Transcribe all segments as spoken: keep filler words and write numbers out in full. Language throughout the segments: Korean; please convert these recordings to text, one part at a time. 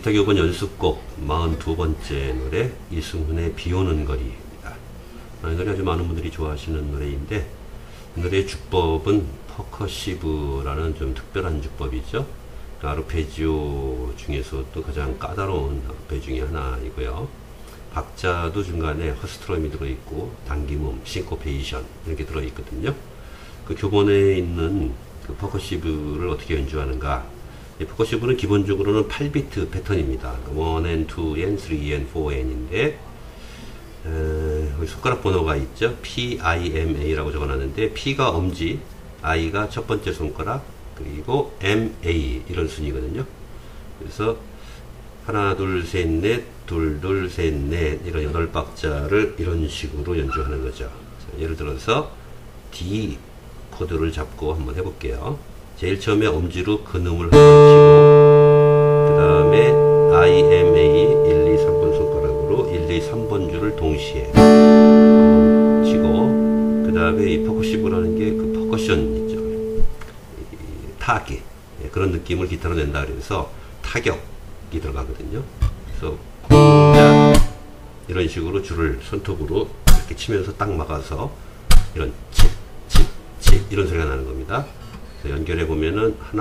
오타교본 연습곡 사십이 번째 노래 이승훈의 비오는 거리입니다. 이 노래 아주 많은 분들이 좋아하시는 노래인데 이 노래의 주법은 퍼커시브라는 좀 특별한 주법이죠. 아르페지오 중에서도 가장 까다로운 아르페 중에 하나이고요. 박자도 중간에 허스트럼이 들어있고 당김음, 싱코페이션 이렇게 들어있거든요. 그 교본에 있는 그 퍼커시브를 어떻게 연주하는가. 이 퍼커시브는 기본적으로는 팔 비트 패턴입니다. 일 앤 투 앤 쓰리 앤 사 앤인데 에, 여기 손가락 번호가 있죠. P, I, M, A라고 적어놨는데 P가 엄지, I가 첫 번째 손가락, 그리고 M, A 이런 순이거든요. 그래서 하나, 둘, 셋, 넷, 둘, 둘, 셋, 넷 이런 여덟 박자를 이런 식으로 연주하는 거죠. 자, 예를 들어서 D 코드를 잡고 한번 해볼게요. 제일 처음에 엄지로 근음을 한번 치고 그 다음에 I, M, A 일, 이, 삼 번 손가락으로 일, 이, 삼 번 줄을 동시에 한번 치고 그 다음에 이 퍼커시브라는 게 그 퍼커션 있죠. 타악기 그런 느낌을 기타로 낸다 그래서 타격이 들어가거든요. 그래서 쿵짝 이런 식으로 줄을 손톱으로 이렇게 치면서 딱 막아서 이런 칩, 칩, 칩 이런 소리가 나는 겁니다. 연결해 보면은 하나,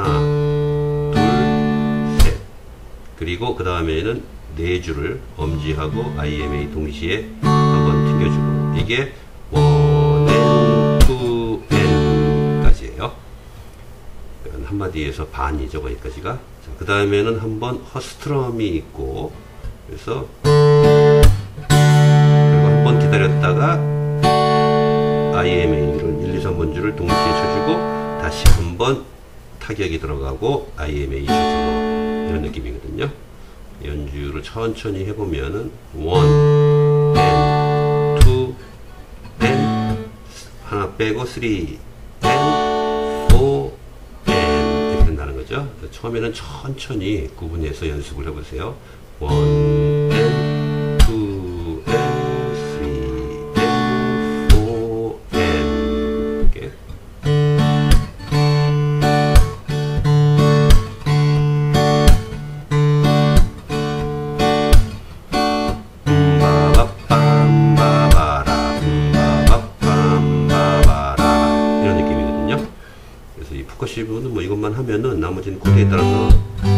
둘, 셋 그리고 그 다음에는 네 줄을 엄지하고 아이, 엠, 에이 동시에 한번 튕겨주고 이게 원 앤 투 앤 까지예요. 한마디에서 반이죠. 거기까지가. 그 다음에는 한번 허스트럼이 있고 그래서 그리고 한번 기다렸다가 아이, 엠, 에이를 일, 이, 삼 번 줄을 동시에 쳐주고 다시 한번 타격이 들어가고 아이, 엠, 에이 쳐주고 이런 느낌이거든요. 연주를 천천히 해보면은 원 앤 투 앤 하나 빼고 쓰리 앤 포 앤 이렇게 된다는 거죠. 처음에는 천천히 구분해서 연습을 해보세요. 원 앤 투 앤 쓰리 앤 포 앤 이렇게 퍼커시브는 뭐 이것만 하면은 나머지는 코드에 따라서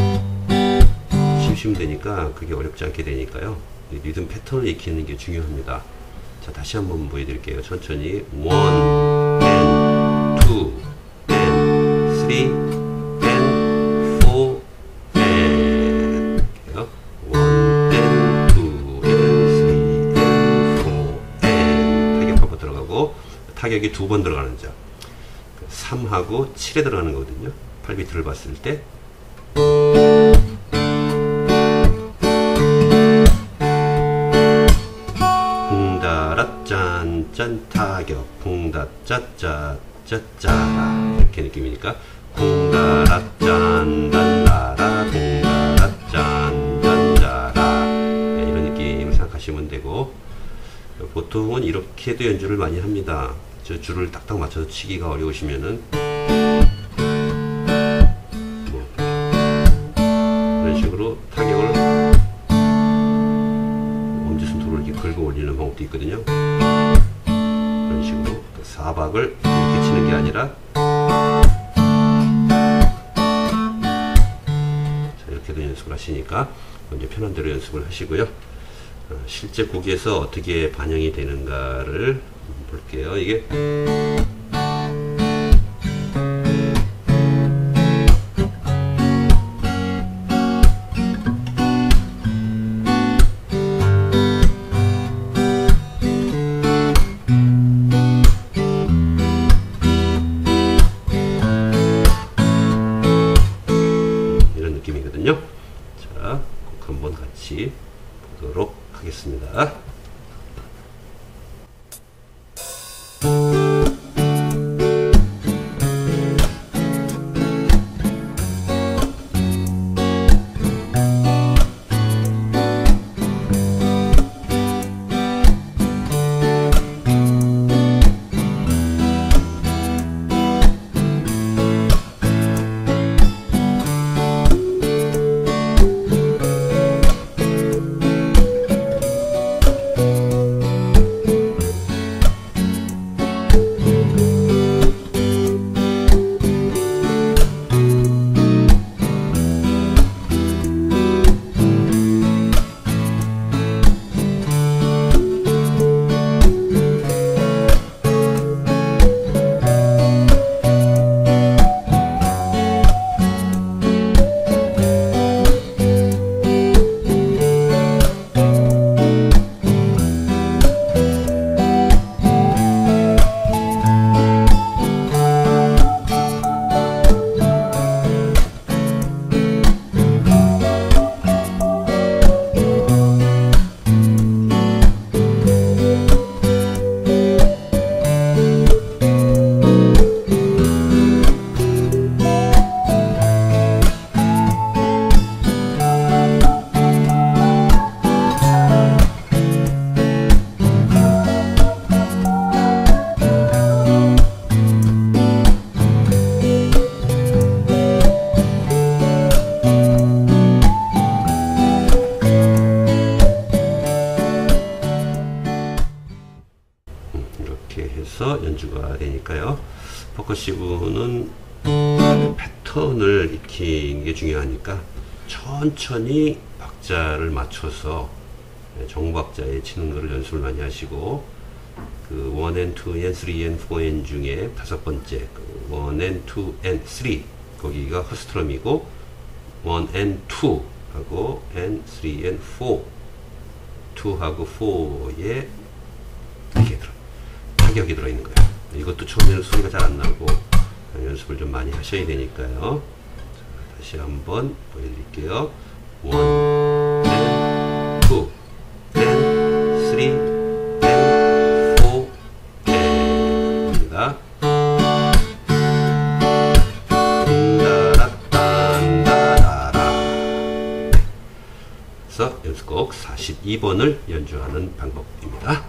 치시면 되니까 그게 어렵지 않게 되니까요. 리듬 패턴을 익히는 게 중요합니다. 자, 다시 한번 보여드릴게요. 천천히 원 앤 투 앤 쓰리 앤 포 앤 이렇게요. 원 앤 투 앤 쓰리 앤 포 앤 타격 한번 들어가고 타격이 두 번 들어가는 점. 삼하고 칠에 들어가는 거거든요. 팔 비트를 봤을 때 붕다라 짠짠 타격 붕다 짜짜 짜짜라 이렇게 느낌이니까 붕다라 짠단다라 붕다라 짠짠자라 네, 이런 느낌을 생각하시면 되고 보통은 이렇게도 연주를 많이 합니다. 저 줄을 딱딱 맞춰서 치기가 어려우시면은 뭐 이런 식으로 타격을 엄지손톱으로 이렇게 긁어 올리는 방법도 있거든요. 그런 식으로 사박을 이렇게 치는 게 아니라 자, 이렇게도 연습을 하시니까 먼저 편한 대로 연습을 하시고요. 어, 실제 곡에서 어떻게 반영이 되는가를 볼게요. 이게 이런 느낌이거든요. 자, 꼭 한번 같이 보도록 하겠습니다. 해서 연주가 되니까요. 퍼커시브는 패턴을 익히는 게 중요하니까 천천히 박자를 맞춰서 정박자에 치는 것을 연습을 많이 하시고, 그 원 앤 투 앤 쓰리 앤 포 앤 중에 다섯 번째 그 원 앤 투 앤 쓰리 거기가 허스트럼이고, 원 앤 투 하고 앤 쓰리 앤 포 이하고 사에 이게 들어 타격이 들어있는 거예요. 이것도 처음에는 소리가 잘 안 나고 연습을 좀 많이 하셔야 되니까요. 자, 다시 한번 보여드릴게요. 원 앤 투 앤 쓰리 앤 포 앤입니다. 그래서 연습곡 사십이 번을 연주하는 방법입니다.